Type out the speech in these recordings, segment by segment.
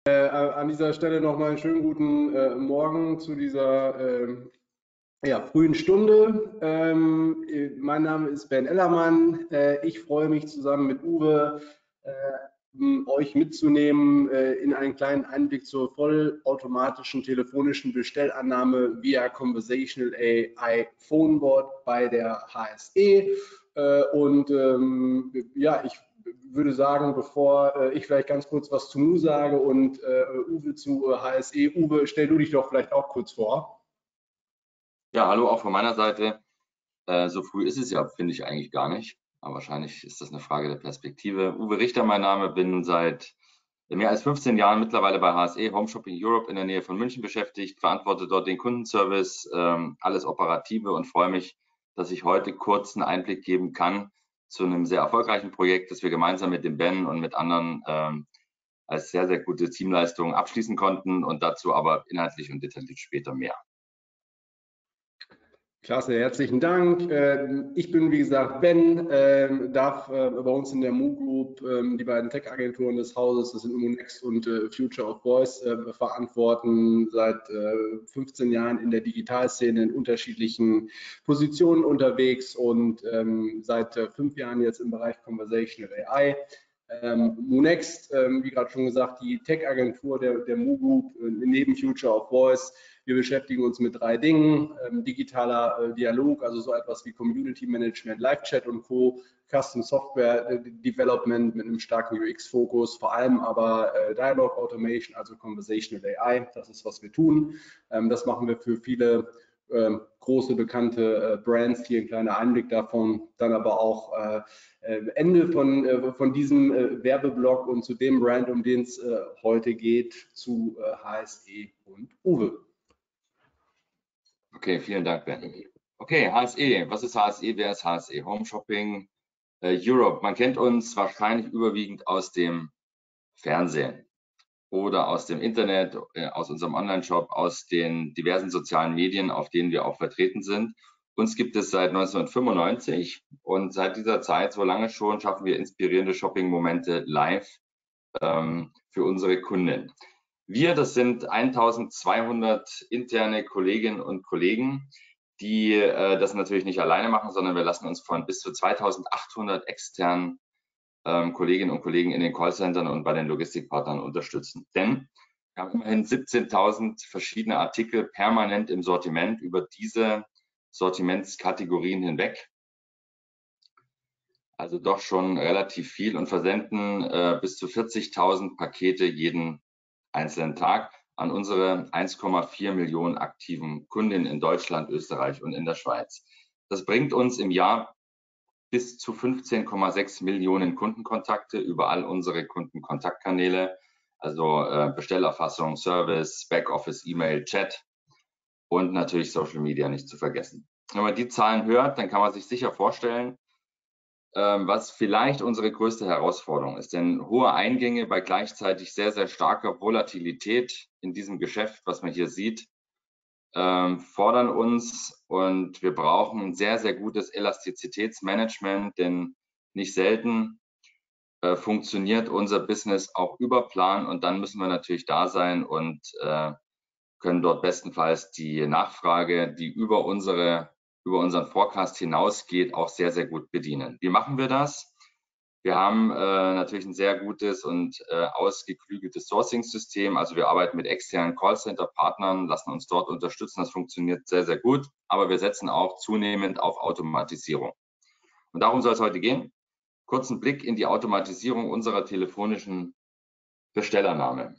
An dieser Stelle nochmal einen schönen guten Morgen zu dieser frühen Stunde. Mein Name ist Ben Ellermann. Ich freue mich zusammen mit Uwe, euch mitzunehmen in einen kleinen Einblick zur vollautomatischen telefonischen Bestellannahme via Conversational AI Phonebot bei der HSE. Ich würde sagen, bevor ich vielleicht ganz kurz was zu MU sage und Uwe zu HSE. Uwe, stell du dich doch vielleicht auch kurz vor. Ja, hallo auch von meiner Seite. So früh ist es ja, finde ich eigentlich gar nicht. Aber wahrscheinlich ist das eine Frage der Perspektive. Uwe Richter, mein Name, bin seit mehr als 15 Jahren mittlerweile bei HSE, Home Shopping Europe in der Nähe von München beschäftigt, verantworte dort den Kundenservice, alles Operative und freue mich, dass ich heute kurz einen Einblick geben kann zu einem sehr erfolgreichen Projekt, das wir gemeinsam mit dem Ben und mit anderen als sehr, sehr gute Teamleistung abschließen konnten und dazu aber inhaltlich und detailliert später mehr. Klasse, herzlichen Dank. Ich bin, wie gesagt, Ben, darf bei uns in der MU Group die beiden Tech-Agenturen des Hauses, das sind immunext und Future of Voice, verantworten, seit 15 Jahren in der Digitalszene in unterschiedlichen Positionen unterwegs und seit 5 Jahren jetzt im Bereich Conversational AI. immunext, wie gerade schon gesagt, die Tech-Agentur der MU Group neben Future of Voice. Wir beschäftigen uns mit 3 Dingen: digitaler Dialog, also so etwas wie Community Management, Live-Chat und Co., Custom Software Development mit einem starken UX-Fokus, vor allem aber Dialog Automation, also Conversational AI. Das ist, was wir tun. Das machen wir für viele große, bekannte Brands. Hier ein kleiner Einblick davon. Dann aber auch Ende von diesem Werbeblock und zu dem Brand, um den es heute geht, zu HSE und Uwe. Okay, vielen Dank, Ben. Okay, HSE. Was ist HSE? Wer ist HSE? Home Shopping Europe. Man kennt uns wahrscheinlich überwiegend aus dem Fernsehen oder aus dem Internet, aus unserem Online-Shop, aus den diversen sozialen Medien, auf denen wir auch vertreten sind. Uns gibt es seit 1995 und seit dieser Zeit, so lange schon, schaffen wir inspirierende Shopping-Momente live für unsere Kunden. Wir, das sind 1200 interne Kolleginnen und Kollegen, die das natürlich nicht alleine machen, sondern wir lassen uns von bis zu 2800 externen Kolleginnen und Kollegen in den Callcentern und bei den Logistikpartnern unterstützen. Denn wir haben immerhin 17.000 verschiedene Artikel permanent im Sortiment über diese Sortimentskategorien hinweg. Also doch schon relativ viel und versenden bis zu 40.000 Pakete jeden einzelnen Tag an unsere 1,4 Millionen aktiven Kundinnen in Deutschland, Österreich und in der Schweiz. Das bringt uns im Jahr bis zu 15,6 Millionen Kundenkontakte über all unsere Kundenkontaktkanäle, also Bestellerfassung, Service, Backoffice, E-Mail, Chat und natürlich Social Media nicht zu vergessen. Wenn man die Zahlen hört, dann kann man sich sicher vorstellen, was vielleicht unsere größte Herausforderung ist. Denn hohe Eingänge bei gleichzeitig sehr, sehr starker Volatilität in diesem Geschäft, was man hier sieht, fordern uns und wir brauchen ein sehr, sehr gutes Elastizitätsmanagement, denn nicht selten funktioniert unser Business auch über Plan und dann müssen wir natürlich da sein und können dort bestenfalls die Nachfrage, die über unseren Forecast hinausgeht, auch sehr, sehr gut bedienen. Wie machen wir das? Wir haben natürlich ein sehr gutes und ausgeklügeltes Sourcing-System. Also wir arbeiten mit externen Callcenter-Partnern, lassen uns dort unterstützen. Das funktioniert sehr, sehr gut. Aber wir setzen auch zunehmend auf Automatisierung. Und darum soll es heute gehen. Kurzen Blick in die Automatisierung unserer telefonischen Bestellannahme.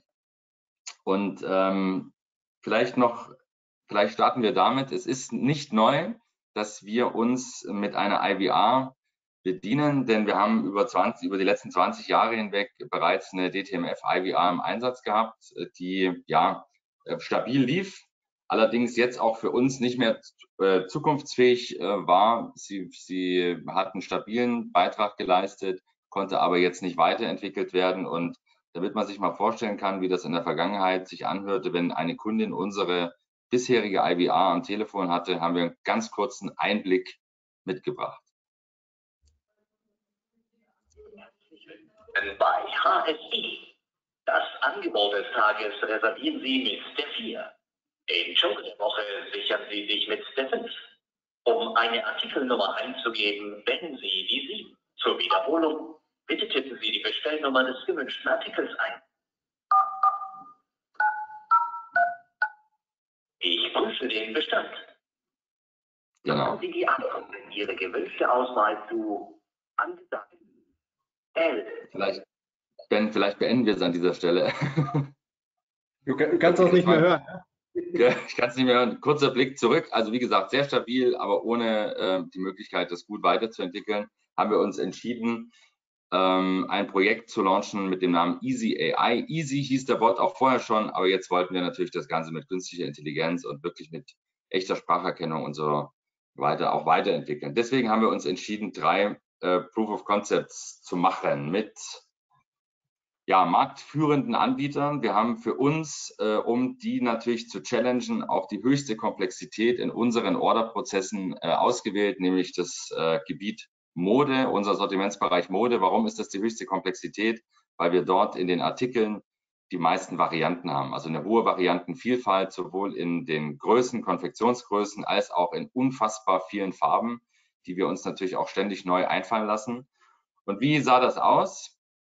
Und vielleicht starten wir damit. Es ist nicht neu, dass wir uns mit einer IVR bedienen, denn wir haben über die letzten 20 Jahre hinweg bereits eine DTMF IVR im Einsatz gehabt, die ja stabil lief, allerdings jetzt auch für uns nicht mehr zukunftsfähig war. Sie hat einen stabilen Beitrag geleistet, konnte aber jetzt nicht weiterentwickelt werden und damit man sich mal vorstellen kann, wie das in der Vergangenheit sich anhörte, wenn eine Kundin unsere bisherige IVR am Telefon hatte, haben wir einen ganz kurzen Einblick mitgebracht. Bei HSE. Das Angebot des Tages reservieren Sie mit der 4. Den Joker der Woche sichern Sie sich mit der 5. Um eine Artikelnummer einzugeben, wählen Sie die 7. Zur Wiederholung, bitte tippen Sie die Bestellnummer des gewünschten Artikels ein. Ich prüfe den Bestand. Genau. Haben Sie die Antwort in Ihre gewünschte Auswahl zu angesagt? Ben, vielleicht beenden wir es an dieser Stelle. Du kannst das nicht mehr hören. Ich kann es nicht mehr hören. Kurzer Blick zurück. Also wie gesagt, sehr stabil, aber ohne die Möglichkeit, das gut weiterzuentwickeln, haben wir uns entschieden, ein Projekt zu launchen mit dem Namen Easy AI. Easy hieß der Bot auch vorher schon, aber jetzt wollten wir natürlich das Ganze mit künstlicher Intelligenz und wirklich mit echter Spracherkennung und so weiter auch weiterentwickeln. Deswegen haben wir uns entschieden, 3 Proof of Concepts zu machen mit marktführenden Anbietern. Wir haben für uns, um die natürlich zu challengen, auch die höchste Komplexität in unseren Orderprozessen ausgewählt, nämlich das Gebiet Mode, unser Sortimentsbereich Mode. Warum ist das die höchste Komplexität? Weil wir dort in den Artikeln die meisten Varianten haben, also eine hohe Variantenvielfalt, sowohl in den Größen, Konfektionsgrößen, als auch in unfassbar vielen Farben, die wir uns natürlich auch ständig neu einfallen lassen. Und wie sah das aus?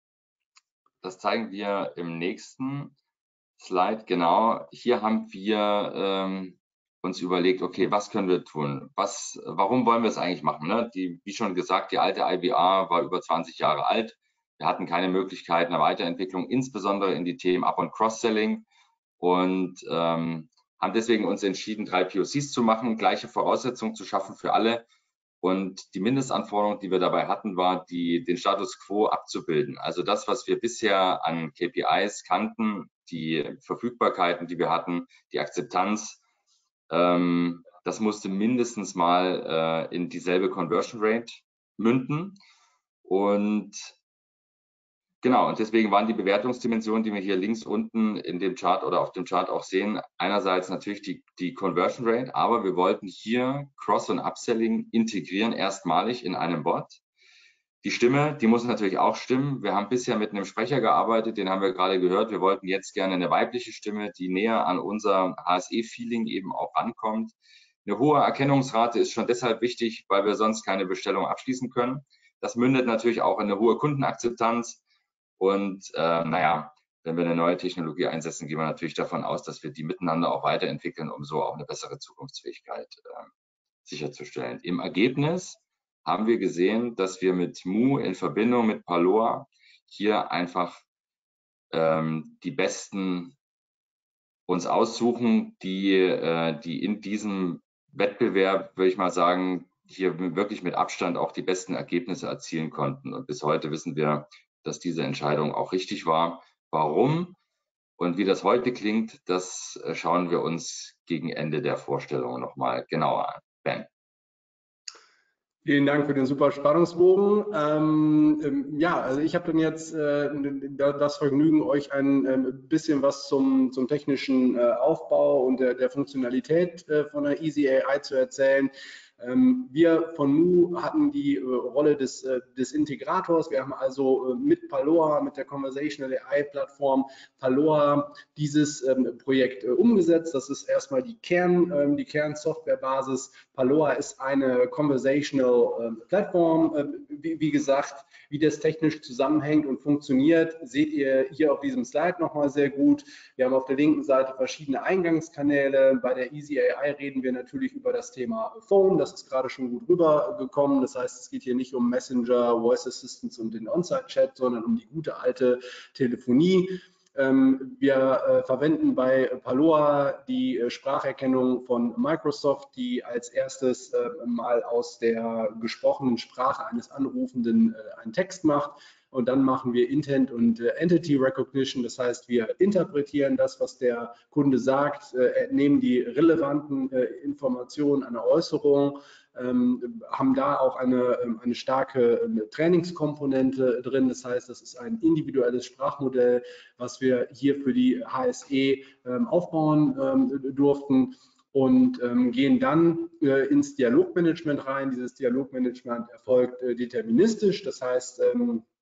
Das zeigen wir im nächsten Slide. Genau, hier haben wir uns überlegt, okay, was können wir tun? Warum wollen wir es eigentlich machen? Ne? Wie schon gesagt, die alte IBR war über 20 Jahre alt. Wir hatten keine Möglichkeit einer Weiterentwicklung, insbesondere in die Themen Up- und Cross-Selling, und haben deswegen uns entschieden, 3 POCs zu machen, gleiche Voraussetzungen zu schaffen für alle. Und die Mindestanforderung, die wir dabei hatten, war, den Status quo abzubilden. Also das, was wir bisher an KPIs kannten, die Verfügbarkeiten, die wir hatten, die Akzeptanz, das musste mindestens mal in dieselbe Conversion Rate münden. Und genau, und deswegen waren die Bewertungsdimensionen, die wir hier links unten in dem Chart oder auf dem Chart auch sehen, einerseits natürlich die Conversion Rate, aber wir wollten hier Cross- und Upselling integrieren, erstmalig in einem Bot. Die Stimme, die muss natürlich auch stimmen. Wir haben bisher mit einem Sprecher gearbeitet, den haben wir gerade gehört. Wir wollten jetzt gerne eine weibliche Stimme, die näher an unser HSE-Feeling eben auch rankommt. Eine hohe Erkennungsrate ist schon deshalb wichtig, weil wir sonst keine Bestellung abschließen können. Das mündet natürlich auch in eine hohe Kundenakzeptanz. Und wenn wir eine neue Technologie einsetzen, gehen wir natürlich davon aus, dass wir die miteinander auch weiterentwickeln, um so auch eine bessere Zukunftsfähigkeit sicherzustellen. Im Ergebnis haben wir gesehen, dass wir mit Mu in Verbindung mit Paloa hier einfach die besten uns aussuchen, die in diesem Wettbewerb, würde ich mal sagen, hier wirklich mit Abstand auch die besten Ergebnisse erzielen konnten. Und bis heute wissen wir, dass diese Entscheidung auch richtig war. Warum und wie das heute klingt, das schauen wir uns gegen Ende der Vorstellung nochmal genauer an. Ben. Vielen Dank für den super Spannungsbogen. Also ich habe dann jetzt das Vergnügen, euch ein bisschen was zum technischen Aufbau und der Funktionalität von der Easy AI zu erzählen. Wir von Mu hatten die Rolle des Integrators. Wir haben also mit Paloa, mit der Conversational AI-Plattform Paloa dieses Projekt umgesetzt. Das ist erstmal die Kernsoftwarebasis. Paloa ist eine Conversational Plattform. Wie gesagt, wie das technisch zusammenhängt und funktioniert, seht ihr hier auf diesem Slide nochmal sehr gut. Wir haben auf der linken Seite verschiedene Eingangskanäle. Bei der Easy AI reden wir natürlich über das Thema Phone. Das ist gerade schon gut rübergekommen. Das heißt, es geht hier nicht um Messenger, Voice Assistants und den On-Site-Chat, sondern um die gute alte Telefonie. Wir verwenden bei Paloa die Spracherkennung von Microsoft, die als erstes mal aus der gesprochenen Sprache eines Anrufenden einen Text macht. Und dann machen wir Intent und Entity Recognition. Das heißt, wir interpretieren das, was der Kunde sagt, nehmen die relevanten Informationen einer Äußerung, haben da auch eine starke Trainingskomponente drin. Das heißt, das ist ein individuelles Sprachmodell, was wir hier für die HSE aufbauen durften. Und gehen dann ins Dialogmanagement rein. Dieses Dialogmanagement erfolgt deterministisch. Das heißt,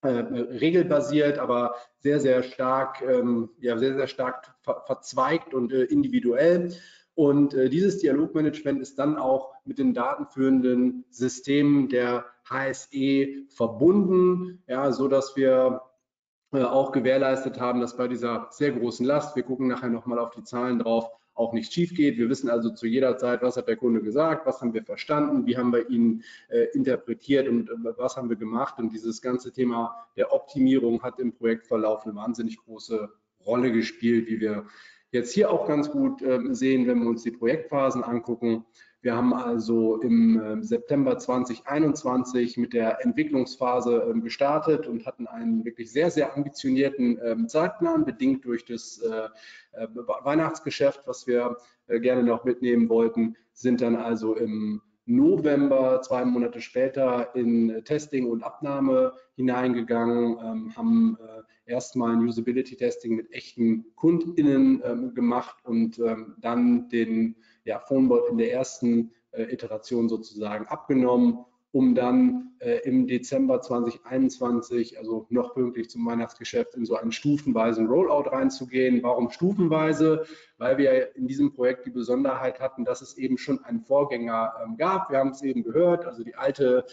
regelbasiert, aber sehr, sehr stark, sehr stark verzweigt und individuell. Und dieses Dialogmanagement ist dann auch mit den datenführenden Systemen der HSE verbunden, ja, so dass wir auch gewährleistet haben, dass bei dieser sehr großen Last, wir gucken nachher nochmal auf die Zahlen drauf, auch nichts schief geht. Wir wissen also zu jeder Zeit, was hat der Kunde gesagt, was haben wir verstanden, wie haben wir ihn interpretiert und was haben wir gemacht. Und dieses ganze Thema der Optimierung hat im Projektverlauf eine wahnsinnig große Rolle gespielt, wie wir jetzt hier auch ganz gut sehen, wenn wir uns die Projektphasen angucken. Wir haben also im September 2021 mit der Entwicklungsphase gestartet und hatten einen wirklich sehr, sehr ambitionierten Zeitplan, bedingt durch das Weihnachtsgeschäft, was wir gerne noch mitnehmen wollten, sind dann also im November, 2 Monate später, in Testing und Abnahme hineingegangen, haben erstmal ein Usability-Testing mit echten KundInnen gemacht und dann den Phonebot in der ersten Iteration sozusagen abgenommen, um dann im Dezember 2021, also noch pünktlich zum Weihnachtsgeschäft, in so einen stufenweisen Rollout reinzugehen. Warum stufenweise? Weil wir in diesem Projekt die Besonderheit hatten, dass es eben schon einen Vorgänger gab. Wir haben es eben gehört, also die alte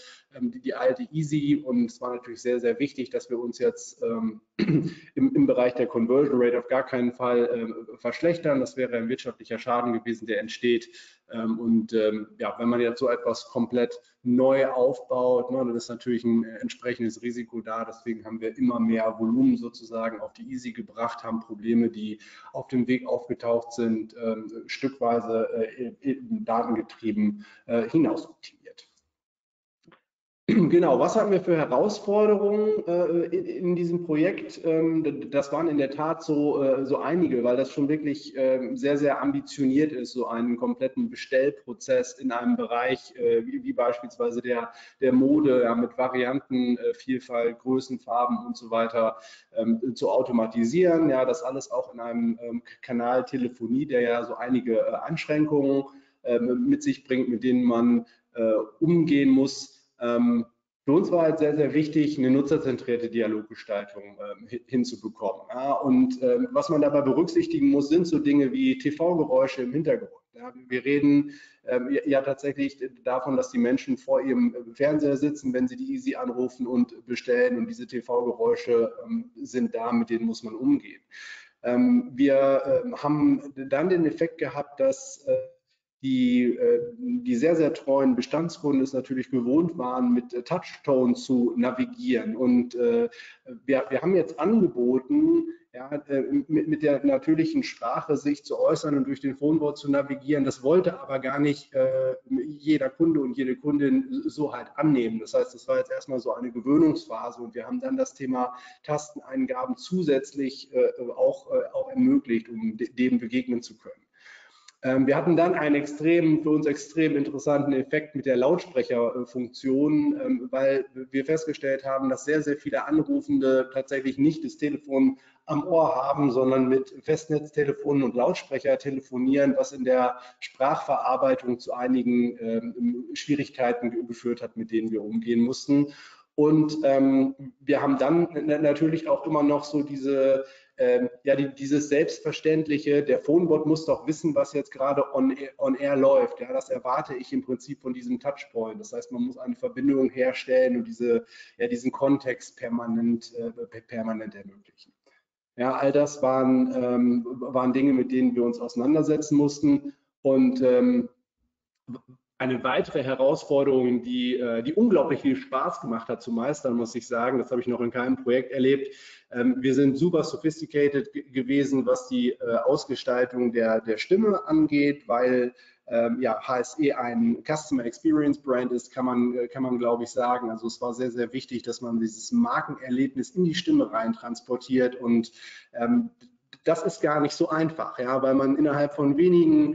Easy, und es war natürlich sehr, sehr wichtig, dass wir uns jetzt im Bereich der Conversion Rate auf gar keinen Fall verschlechtern. Das wäre ein wirtschaftlicher Schaden gewesen, der entsteht. Wenn man jetzt so etwas komplett neu aufbaut, dann ist natürlich ein entsprechendes Risiko da. Deswegen haben wir immer mehr Volumen sozusagen auf die Easy gebracht, haben Probleme, die auf dem Weg aufgetaucht sind, stückweise datengetrieben hinausoptimiert. Genau, was hatten wir für Herausforderungen in diesem Projekt? Das waren in der Tat so einige, weil das schon wirklich sehr, sehr ambitioniert ist, so einen kompletten Bestellprozess in einem Bereich wie beispielsweise der Mode, ja, mit Variantenvielfalt, Größen, Farben und so weiter zu automatisieren. Ja, das alles auch in einem Kanal Telefonie, der ja so einige Einschränkungen mit sich bringt, mit denen man umgehen muss. Für uns war halt sehr, sehr wichtig, eine nutzerzentrierte Dialoggestaltung hinzubekommen. Ja, und was man dabei berücksichtigen muss, sind so Dinge wie TV-Geräusche im Hintergrund. Ja, wir reden ja tatsächlich davon, dass die Menschen vor ihrem Fernseher sitzen, wenn sie die Easy anrufen und bestellen, und diese TV-Geräusche sind da, mit denen muss man umgehen. Wir haben dann den Effekt gehabt, dass die sehr, sehr treuen Bestandskunden es natürlich gewohnt waren, mit Touchtone zu navigieren. Und wir haben jetzt angeboten, ja, mit der natürlichen Sprache sich zu äußern und durch den Phonebot zu navigieren. Das wollte aber gar nicht jeder Kunde und jede Kundin so halt annehmen. Das heißt, das war jetzt erstmal so eine Gewöhnungsphase, und wir haben dann das Thema Tasteneingaben zusätzlich auch ermöglicht, um dem begegnen zu können. Wir hatten dann einen für uns extrem interessanten Effekt mit der Lautsprecherfunktion, weil wir festgestellt haben, dass sehr, sehr viele Anrufende tatsächlich nicht das Telefon am Ohr haben, sondern mit Festnetztelefonen und Lautsprecher telefonieren, was in der Sprachverarbeitung zu einigen Schwierigkeiten geführt hat, mit denen wir umgehen mussten. Und wir haben dann natürlich auch immer noch so dieses Selbstverständliche, der Phonebot muss doch wissen, was jetzt gerade on air läuft. Ja, das erwarte ich im Prinzip von diesem Touchpoint. Das heißt, man muss eine Verbindung herstellen und diesen Kontext permanent ermöglichen. Ja, all das waren Dinge, mit denen wir uns auseinandersetzen mussten. Und eine weitere Herausforderung, die unglaublich viel Spaß gemacht hat zu meistern, muss ich sagen, das habe ich noch in keinem Projekt erlebt. Wir sind super sophisticated gewesen, was die Ausgestaltung der Stimme angeht, weil HSE ein Customer Experience Brand ist, kann man glaube ich sagen. Also es war sehr, sehr wichtig, dass man dieses Markenerlebnis in die Stimme rein transportiert, und das ist gar nicht so einfach, ja, weil man innerhalb von wenigen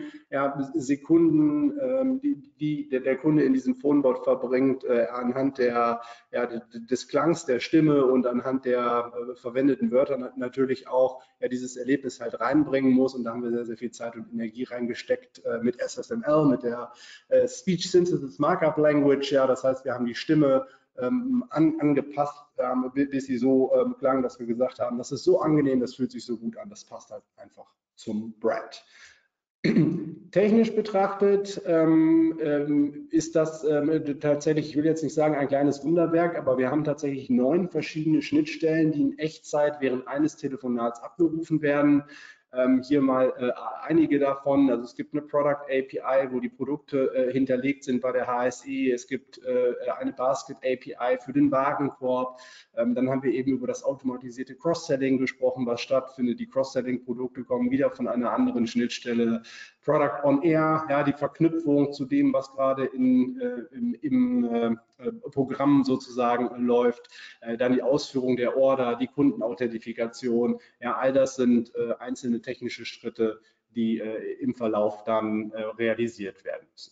Sekunden, die der Kunde in diesem Phonebot verbringt, anhand des Klangs der Stimme und anhand der verwendeten Wörter natürlich auch dieses Erlebnis halt reinbringen muss. Und da haben wir sehr, sehr viel Zeit und Energie reingesteckt mit SSML, mit der Speech Synthesis Markup Language. Ja, das heißt, wir haben die Stimme angepasst, bis sie so klangen, dass wir gesagt haben, das ist so angenehm, das fühlt sich so gut an, das passt halt einfach zum Brand. Technisch betrachtet ist das tatsächlich, ich will jetzt nicht sagen ein kleines Wunderwerk, aber wir haben tatsächlich 9 verschiedene Schnittstellen, die in Echtzeit während eines Telefonats abgerufen werden. Hier mal einige davon. Also es gibt eine Product API, wo die Produkte hinterlegt sind bei der HSE. Es gibt eine Basket API für den Warenkorb. Dann haben wir eben über das automatisierte Cross-Selling gesprochen, was stattfindet. Die Cross-Selling-Produkte kommen wieder von einer anderen Schnittstelle. Product on Air, ja, die Verknüpfung zu dem, was gerade im Programm sozusagen läuft, dann die Ausführung der Order, die Kundenauthentifikation, ja, all das sind einzelne technische Schritte, die im Verlauf dann realisiert werden müssen.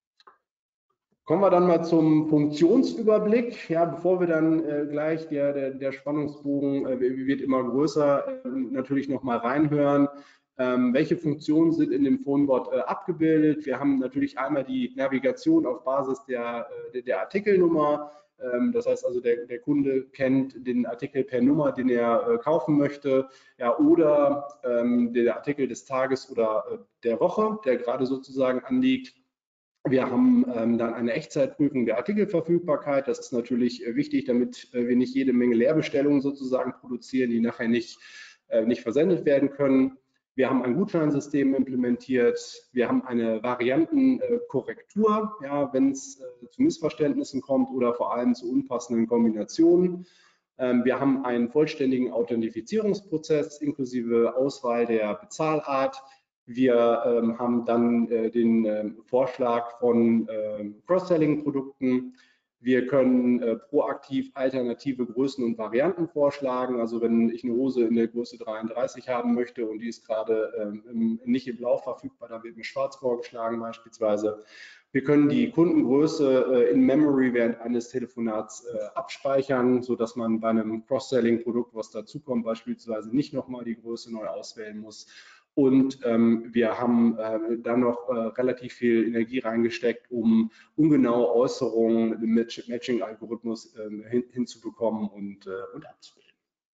Kommen wir dann mal zum Funktionsüberblick. Ja, bevor wir dann gleich, der Spannungsbogen wird immer größer, natürlich noch mal reinhören. Welche Funktionen sind in dem Phonebot abgebildet? Wir haben natürlich einmal die Navigation auf Basis der Artikelnummer. Das heißt also, der Kunde kennt den Artikel per Nummer, den er kaufen möchte, ja, oder der Artikel des Tages oder der Woche, der gerade sozusagen anliegt. Wir haben dann eine Echtzeitprüfung der Artikelverfügbarkeit. Das ist natürlich wichtig, damit wir nicht jede Menge Leerbestellungen sozusagen produzieren, die nachher nicht versendet werden können. Wir haben ein Gutscheinsystem implementiert. Wir haben eine Variantenkorrektur, ja, wenn es zu Missverständnissen kommt oder vor allem zu unpassenden Kombinationen. Wir haben einen vollständigen Authentifizierungsprozess inklusive Auswahl der Bezahlart. Wir haben dann den Vorschlag von Cross-Selling-Produkten. Wir können proaktiv alternative Größen und Varianten vorschlagen. Also wenn ich eine Hose in der Größe 33 haben möchte und die ist gerade nicht in Blau verfügbar, dann wird mir schwarz vorgeschlagen beispielsweise. Wir können die Kundengröße in Memory während eines Telefonats abspeichern, sodass man bei einem Cross-Selling-Produkt, was dazukommt, beispielsweise nicht nochmal die Größe neu auswählen muss. Und wir haben dann noch relativ viel Energie reingesteckt, um ungenaue Äußerungen im Matching-Algorithmus hinzubekommen und abzubilden.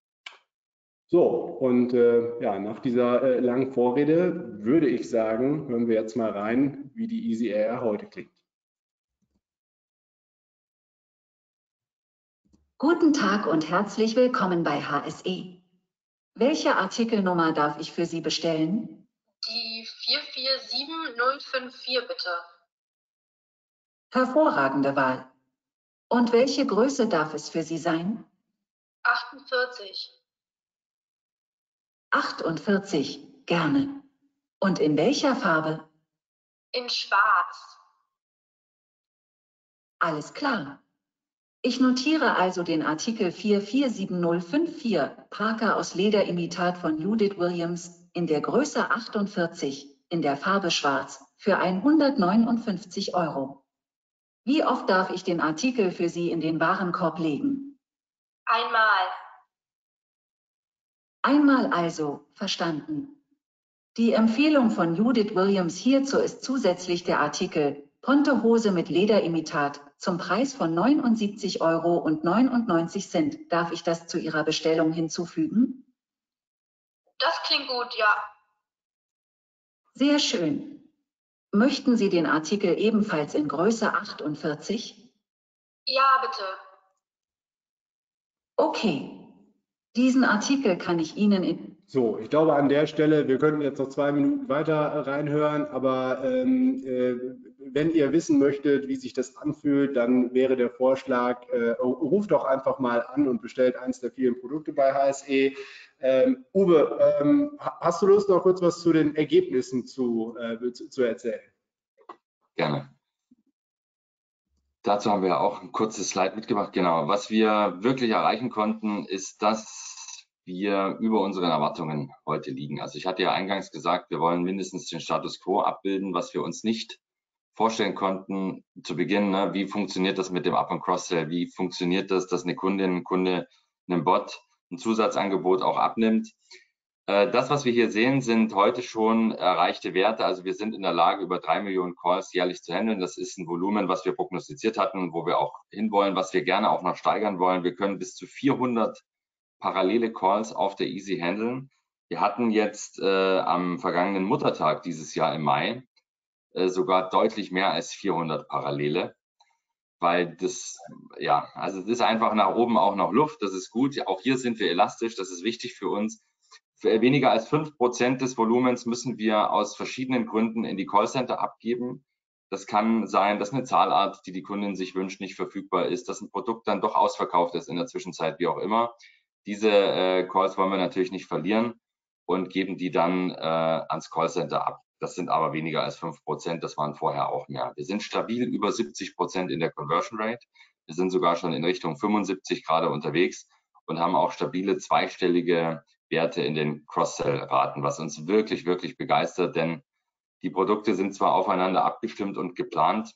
So, und ja, nach dieser langen Vorrede würde ich sagen, hören wir jetzt mal rein, wie die Easy Air heute klingt. Guten Tag und herzlich willkommen bei HSE. Welche Artikelnummer darf ich für Sie bestellen? Die 447054 bitte. Hervorragende Wahl. Und welche Größe darf es für Sie sein? 48. 48, gerne. Und in welcher Farbe? In schwarz. Alles klar. Ich notiere also den Artikel 447054, Parker aus Lederimitat von Judith Williams, in der Größe 48, in der Farbe schwarz, für 159 €. Wie oft darf ich den Artikel für Sie in den Warenkorb legen? Einmal. Einmal also, verstanden. Die Empfehlung von Judith Williams hierzu ist zusätzlich der Artikel Ponte-Hose mit Lederimitat zum Preis von 79,99 €. Darf ich das zu Ihrer Bestellung hinzufügen? Das klingt gut, ja. Sehr schön. Möchten Sie den Artikel ebenfalls in Größe 48? Ja, bitte. Okay. Diesen Artikel kann ich Ihnen in... So, ich glaube an der Stelle, wir könnten jetzt noch 2 Minuten weiter reinhören, aber wenn ihr wissen möchtet, wie sich das anfühlt, dann wäre der Vorschlag, ruft doch einfach mal an und bestellt eins der vielen Produkte bei HSE. Uwe, hast du Lust, noch kurz was zu den Ergebnissen zu erzählen? Gerne. Dazu haben wir auch ein kurzes Slide mitgebracht. Genau, was wir wirklich erreichen konnten, ist, dass wir über unseren Erwartungen heute liegen. Also ich hatte ja eingangs gesagt, wir wollen mindestens den Status Quo abbilden, was wir uns nicht vorstellen konnten zu Beginn. Ne? Wie funktioniert das mit dem Up- und Cross-Sell? Wie funktioniert das, dass eine Kundin, ein Kunde einem Bot ein Zusatzangebot auch abnimmt? Das, was wir hier sehen, sind heute schon erreichte Werte. Also wir sind in der Lage, über 3 Millionen Calls jährlich zu handeln. Das ist ein Volumen, was wir prognostiziert hatten, wo wir auch hinwollen, was wir gerne auch noch steigern wollen. Wir können bis zu 400 parallele Calls auf der Easy handeln. Wir hatten jetzt am vergangenen Muttertag dieses Jahr im Mai sogar deutlich mehr als 400 parallele, weil das, ja, also es ist einfach nach oben auch noch Luft. Das ist gut. Auch hier sind wir elastisch. Das ist wichtig für uns. Für weniger als 5% des Volumens müssen wir aus verschiedenen Gründen in die Callcenter abgeben. Das kann sein, dass eine Zahlart, die die Kundin sich wünscht, nicht verfügbar ist, dass ein Produkt dann doch ausverkauft ist in der Zwischenzeit, wie auch immer. Diese Calls wollen wir natürlich nicht verlieren und geben die dann ans Callcenter ab. Das sind aber weniger als 5%, das waren vorher auch mehr. Wir sind stabil über 70% in der Conversion Rate. Wir sind sogar schon in Richtung 75 gerade unterwegs und haben auch stabile zweistellige Werte in den Cross-Sell-Raten, was uns wirklich, wirklich begeistert, denn die Produkte sind zwar aufeinander abgestimmt und geplant,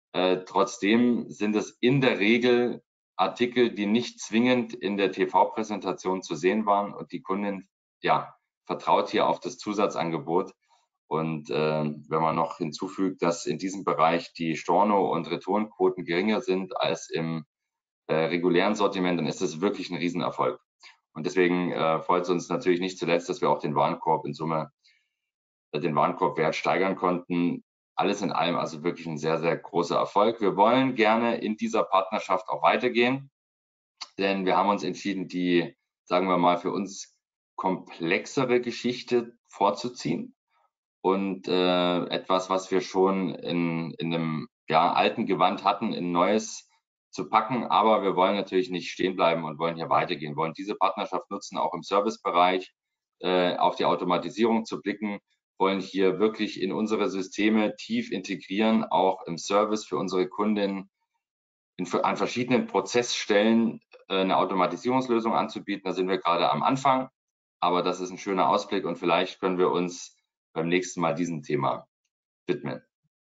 trotzdem sind es in der Regel Artikel, die nicht zwingend in der TV-Präsentation zu sehen waren und die Kundin, ja, vertraut hier auf das Zusatzangebot. Und wenn man noch hinzufügt, dass in diesem Bereich die Storno- und Retourenquoten geringer sind als im regulären Sortiment, dann ist das wirklich ein Riesenerfolg. Und deswegen freut es uns natürlich nicht zuletzt, dass wir auch den Warenkorb in Summe, den Warenkorbwert steigern konnten. Alles in allem also wirklich ein sehr, sehr großer Erfolg. Wir wollen gerne in dieser Partnerschaft auch weitergehen, denn wir haben uns entschieden, die, sagen wir mal, für uns komplexere Geschichte vorzuziehen und etwas, was wir schon in einem alten Gewand hatten, in neues zu packen, aber wir wollen natürlich nicht stehen bleiben und wollen hier weitergehen, wollen diese Partnerschaft nutzen, auch im Servicebereich auf die Automatisierung zu blicken, wollen hier wirklich in unsere Systeme tief integrieren, auch im Service für unsere Kundinnen an verschiedenen Prozessstellen eine Automatisierungslösung anzubieten. Da sind wir gerade am Anfang, aber das ist ein schöner Ausblick und vielleicht können wir uns beim nächsten Mal diesem Thema widmen.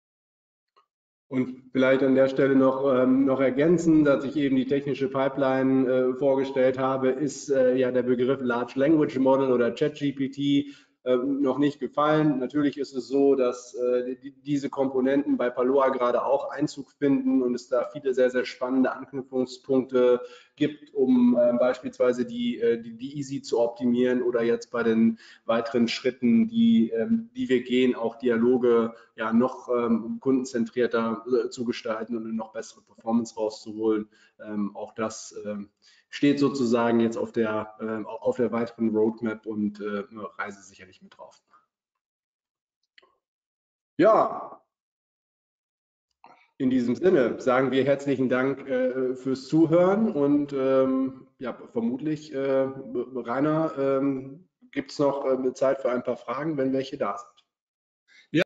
Und vielleicht an der Stelle noch ergänzen, dass ich eben die technische Pipeline vorgestellt habe, ist ja der Begriff Large Language Model oder ChatGPT noch nicht gefallen. Natürlich ist es so, dass diese Komponenten bei Paloa gerade auch Einzug finden und es da viele sehr, sehr spannende Anknüpfungspunkte gibt, um beispielsweise die Easy zu optimieren oder jetzt bei den weiteren Schritten, die wir gehen, auch Dialoge ja noch kundenzentrierter zu gestalten und eine noch bessere Performance rauszuholen. Auch das steht sozusagen jetzt auf der weiteren Roadmap und Reise sicherlich mit drauf. Ja, in diesem Sinne sagen wir herzlichen Dank fürs Zuhören und ja, vermutlich, Rainer, gibt es noch Zeit für ein paar Fragen, wenn welche da sind.